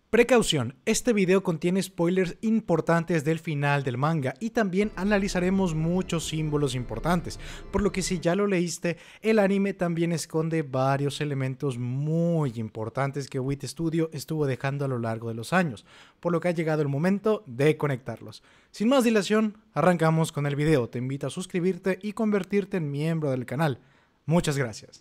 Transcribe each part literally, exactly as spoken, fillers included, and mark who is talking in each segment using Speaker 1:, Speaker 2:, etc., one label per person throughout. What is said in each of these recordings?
Speaker 1: Precaución, este video contiene spoilers importantes del final del manga y también analizaremos muchos símbolos importantes, por lo que si ya lo leíste, el anime también esconde varios elementos muy importantes que Wit Studio estuvo dejando a lo largo de los años, por lo que ha llegado el momento de conectarlos. Sin más dilación, arrancamos con el video. Te invito a suscribirte y convertirte en miembro del canal. Muchas gracias.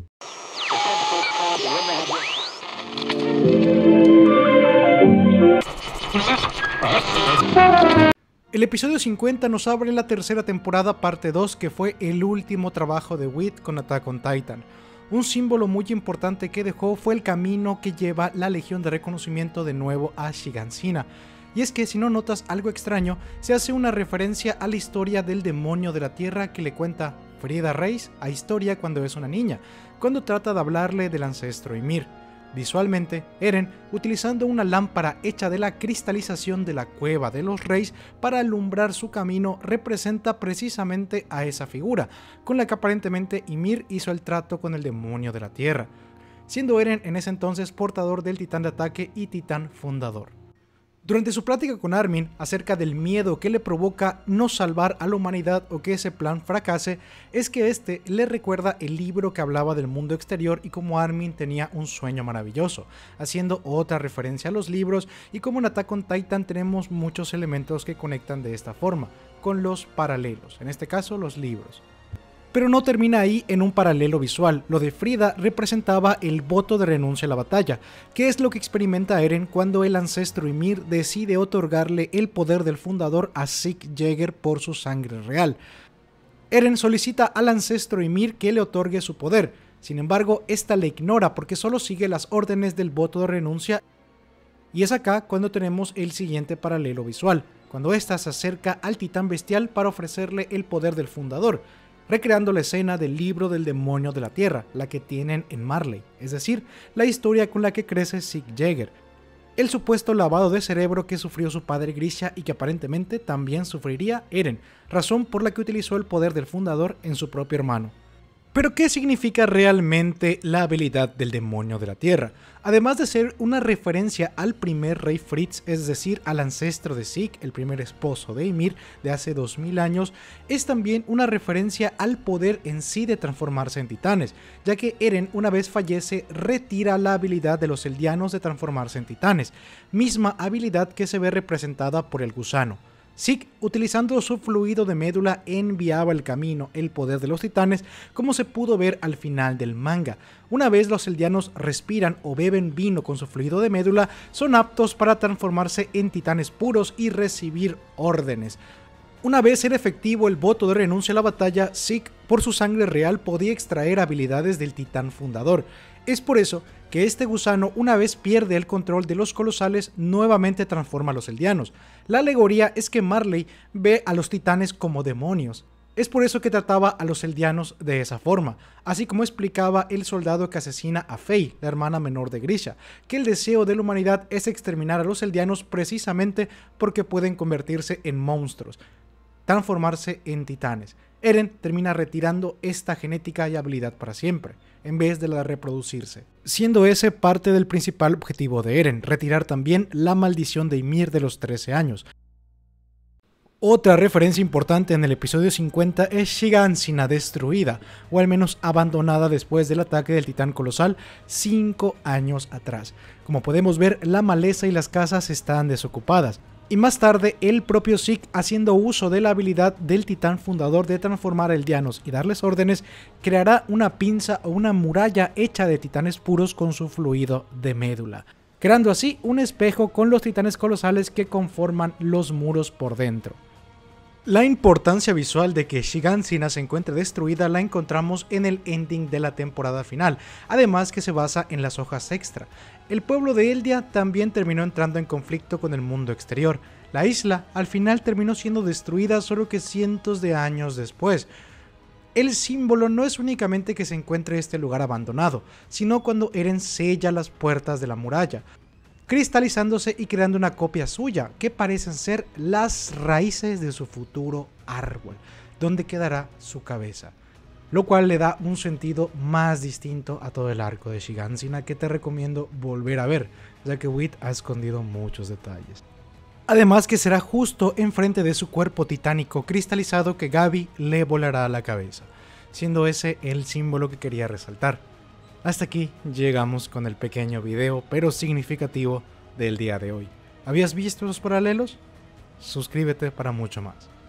Speaker 1: El episodio cincuenta nos abre la tercera temporada parte dos, que fue el último trabajo de Wit con Attack on Titan. Un símbolo muy importante que dejó fue el camino que lleva la Legión de Reconocimiento de nuevo a Shiganshina. Y es que si no notas algo extraño, se hace una referencia a la historia del demonio de la tierra que le cuenta Frida Reiss a Historia cuando es una niña, cuando trata de hablarle del ancestro Ymir. Visualmente, Eren, utilizando una lámpara hecha de la cristalización de la Cueva de los Reyes para alumbrar su camino, representa precisamente a esa figura, con la que aparentemente Ymir hizo el trato con el demonio de la tierra, siendo Eren en ese entonces portador del titán de ataque y titán fundador. Durante su plática con Armin acerca del miedo que le provoca no salvar a la humanidad o que ese plan fracase, es que este le recuerda el libro que hablaba del mundo exterior y cómo Armin tenía un sueño maravilloso, haciendo otra referencia a los libros, y como en Attack on Titan tenemos muchos elementos que conectan de esta forma, con los paralelos, en este caso los libros. Pero no termina ahí en un paralelo visual. Lo de Frida representaba el voto de renuncia a la batalla, que es lo que experimenta Eren cuando el ancestro Ymir decide otorgarle el poder del fundador a Zeke Yeager por su sangre real. Eren solicita al ancestro Ymir que le otorgue su poder, sin embargo esta le ignora porque solo sigue las órdenes del voto de renuncia, y es acá cuando tenemos el siguiente paralelo visual, cuando ésta se acerca al titán bestial para ofrecerle el poder del fundador, recreando la escena del libro del demonio de la tierra, la que tienen en Marley, es decir, la historia con la que crece Zeke Yeager, el supuesto lavado de cerebro que sufrió su padre Grisha y que aparentemente también sufriría Eren, razón por la que utilizó el poder del fundador en su propio hermano. Pero ¿qué significa realmente la habilidad del demonio de la tierra? Además de ser una referencia al primer rey Fritz, es decir, al ancestro de Zeke, el primer esposo de Ymir de hace dos mil años, es también una referencia al poder en sí de transformarse en titanes, ya que Eren, una vez fallece, retira la habilidad de los eldianos de transformarse en titanes, misma habilidad que se ve representada por el gusano. Zeke, utilizando su fluido de médula, enviaba el camino, el poder de los titanes, como se pudo ver al final del manga. Una vez los eldianos respiran o beben vino con su fluido de médula, son aptos para transformarse en titanes puros y recibir órdenes. Una vez era efectivo el voto de renuncia a la batalla, Zeke, por su sangre real, podía extraer habilidades del titán fundador. Es por eso que este gusano, una vez pierde el control de los colosales, nuevamente transforma a los eldianos. La alegoría es que Marley ve a los titanes como demonios. Es por eso que trataba a los eldianos de esa forma, así como explicaba el soldado que asesina a Faye, la hermana menor de Grisha, que el deseo de la humanidad es exterminar a los eldianos precisamente porque pueden convertirse en monstruos, transformarse en titanes. Eren termina retirando esta genética y habilidad para siempre, en vez de la de reproducirse, siendo ese parte del principal objetivo de Eren, retirar también la maldición de Ymir de los trece años. Otra referencia importante en el episodio cincuenta es Shiganshina destruida, o al menos abandonada después del ataque del titán colosal cinco años atrás. Como podemos ver, la maleza y las casas están desocupadas. Y más tarde, el propio Zeke, haciendo uso de la habilidad del titán fundador de transformar a eldianos y darles órdenes, creará una pinza o una muralla hecha de titanes puros con su fluido de médula, creando así un espejo con los titanes colosales que conforman los muros por dentro. La importancia visual de que Shiganshina se encuentre destruida la encontramos en el ending de la temporada final, además que se basa en las hojas extra. El pueblo de Eldia también terminó entrando en conflicto con el mundo exterior. La isla al final terminó siendo destruida solo que cientos de años después. El símbolo no es únicamente que se encuentre este lugar abandonado, sino cuando Eren sella las puertas de la muralla, cristalizándose y creando una copia suya, que parecen ser las raíces de su futuro árbol, donde quedará su cabeza. lo cual le da un sentido más distinto a todo el arco de Shiganshina que te recomiendo volver a ver, ya que Whit ha escondido muchos detalles. Además que será justo enfrente de su cuerpo titánico cristalizado que Gabi le volará a la cabeza, siendo ese el símbolo que quería resaltar. Hasta aquí llegamos con el pequeño video pero significativo del día de hoy. ¿Habías visto los paralelos? Suscríbete para mucho más.